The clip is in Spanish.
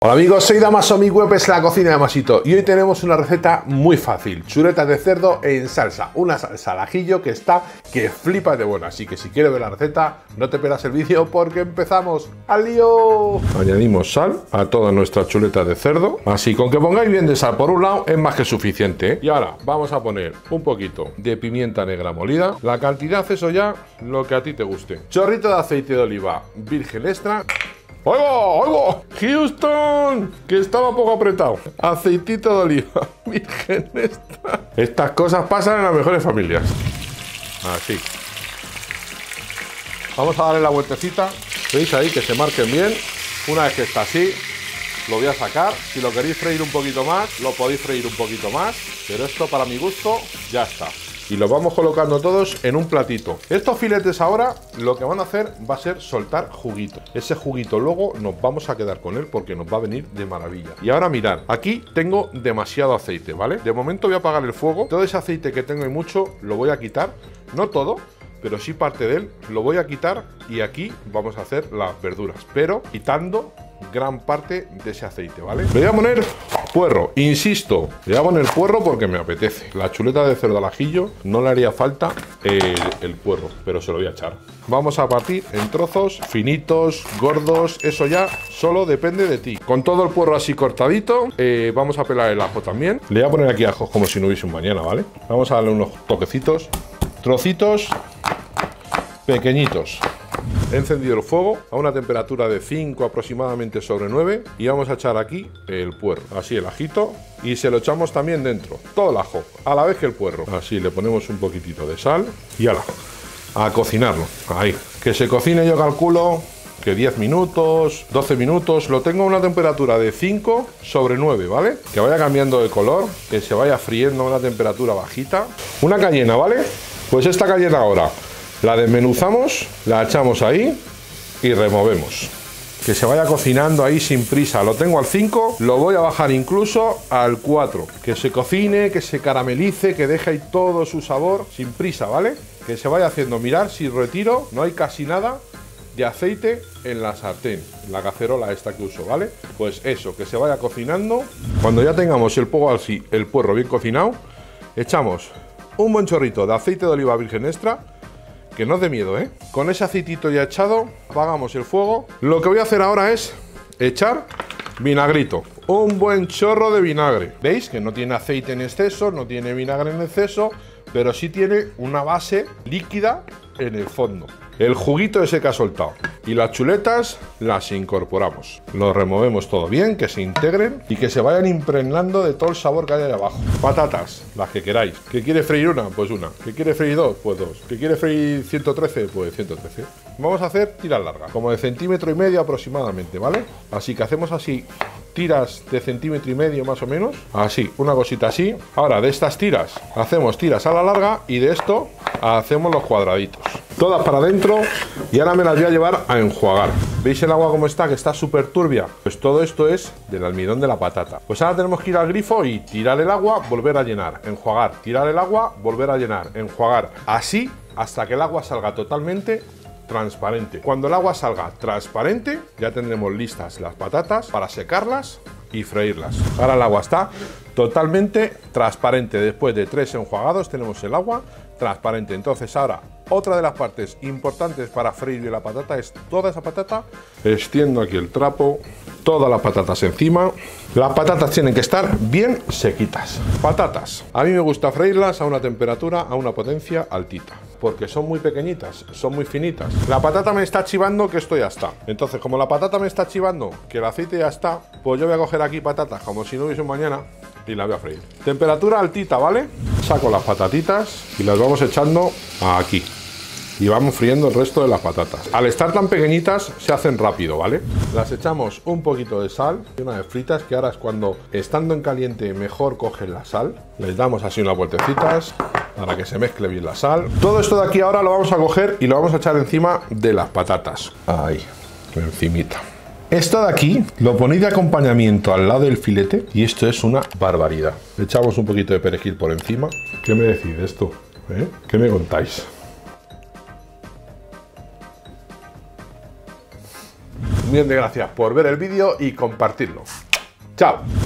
Hola amigos, soy Damaso, mi web es la cocina de Masito y hoy tenemos una receta muy fácil, chuletas de cerdo en salsa, una salsa al ajillo que está que flipa de buena, así que si quieres ver la receta no te pierdas el vídeo porque empezamos. ¡Al lío! Añadimos sal a todas nuestras chuletas de cerdo, así con que pongáis bien de sal por un lado es más que suficiente, ¿eh? Y ahora vamos a poner un poquito de pimienta negra molida, la cantidad eso ya lo que a ti te guste, chorrito de aceite de oliva virgen extra. ¡Oigo! ¡Oigo! ¡Houston! Que estaba poco apretado. Aceitito de oliva. Virgen esta. Estas cosas pasan en las mejores familias. Así. Vamos a darle la vueltecita. ¿Veis ahí que se marquen bien? Una vez que está así, lo voy a sacar. Si lo queréis freír un poquito más, lo podéis freír un poquito más. Pero esto, para mi gusto, ya está. Y los vamos colocando todos en un platito. Estos filetes ahora lo que van a hacer va a ser soltar juguito. Ese juguito luego nos vamos a quedar con él porque nos va a venir de maravilla. Y ahora mirad, aquí tengo demasiado aceite, ¿vale? De momento voy a apagar el fuego. Todo ese aceite que tengo y mucho lo voy a quitar. No todo, pero sí parte de él. Lo voy a quitar y aquí vamos a hacer las verduras. Pero quitando gran parte de ese aceite, ¿vale? Le voy a poner puerro, insisto, le voy a poner puerro porque me apetece. La chuleta de cerdo al ajillo no le haría falta el puerro, pero se lo voy a echar. Vamos a partir en trozos finitos, gordos, eso ya solo depende de ti. Con todo el puerro así cortadito, vamos a pelar el ajo también. Le voy a poner aquí ajos como si no hubiese un mañana, ¿vale? Vamos a darle unos toquecitos, trocitos pequeñitos. He encendido el fuego a una temperatura de 5 aproximadamente sobre 9 y vamos a echar aquí el puerro, así el ajito, y se lo echamos también dentro, todo el ajo, a la vez que el puerro. Así le ponemos un poquitito de sal y ala, a cocinarlo, ahí, que se cocine yo calculo que 10 minutos, 12 minutos, lo tengo a una temperatura de 5 sobre 9, ¿vale? Que vaya cambiando de color, que se vaya friendo a una temperatura bajita. Una cayena, ¿vale? Pues esta cayena ahora la desmenuzamos, la echamos ahí y removemos. Que se vaya cocinando ahí sin prisa. Lo tengo al 5, lo voy a bajar incluso al 4. Que se cocine, que se caramelice, que deje ahí todo su sabor sin prisa, ¿vale? Que se vaya haciendo. Mirad, si retiro, no hay casi nada de aceite en la sartén, en la cacerola esta que uso, ¿vale? Pues eso, que se vaya cocinando. Cuando ya tengamos el fuego así, el puerro bien cocinado, echamos un buen chorrito de aceite de oliva virgen extra. Que no os dé miedo, ¿eh? Con ese aceitito ya echado, apagamos el fuego. Lo que voy a hacer ahora es echar vinagrito. Un buen chorro de vinagre. ¿Veis? Que no tiene aceite en exceso, no tiene vinagre en exceso, pero sí tiene una base líquida en el fondo. El juguito ese que ha soltado. Y las chuletas las incorporamos. Lo removemos todo bien, que se integren y que se vayan impregnando de todo el sabor que hay ahí abajo. Patatas, las que queráis. ¿Que quiere freír una? Pues una. ¿Que quiere freír dos? Pues dos. ¿Que quiere freír 113? Pues 113. Vamos a hacer tiras largas, como de 1,5 cm aproximadamente, ¿vale? Así que hacemos así tiras de 1,5 cm más o menos. Así, una cosita así. Ahora, de estas tiras, hacemos tiras a la larga y de esto hacemos los cuadraditos. Todas para adentro y ahora me las voy a llevar a enjuagar. ¿Veis el agua como está? Que está súper turbia. Pues todo esto es del almidón de la patata. Pues ahora tenemos que ir al grifo y tirar el agua, volver a llenar, enjuagar, tirar el agua, volver a llenar, enjuagar. Así hasta que el agua salga totalmente transparente. Cuando el agua salga transparente, ya tendremos listas las patatas para secarlas y freírlas. Ahora el agua está totalmente transparente. Después de 3 enjuagados tenemos el agua transparente. Entonces ahora otra de las partes importantes para freír bien la patata es toda esa patata. Extiendo aquí el trapo, todas las patatas encima. Las patatas tienen que estar bien sequitas. Patatas, a mí me gusta freírlas a una temperatura, a una potencia altita, porque son muy pequeñitas, son muy finitas. La patata me está chivando que esto ya está. Entonces, como la patata me está chivando que el aceite ya está, pues yo voy a coger aquí patatas como si no hubiese un mañana y la voy a freír. Temperatura altita, ¿vale? Saco las patatitas y las vamos echando aquí. Y vamos friendo el resto de las patatas. Al estar tan pequeñitas se hacen rápido, ¿vale? Las echamos un poquito de sal y una vez fritas, que ahora es cuando estando en caliente mejor cogen la sal. Les damos así unas vueltecitas para que se mezcle bien la sal. Todo esto de aquí ahora lo vamos a coger y lo vamos a echar encima de las patatas. Ahí, encimita. Esto de aquí lo ponéis de acompañamiento al lado del filete y esto es una barbaridad. Le echamos un poquito de perejil por encima. ¿Qué me decís de esto? ¿Qué me contáis? Un millón de gracias por ver el vídeo y compartirlo. ¡Chao!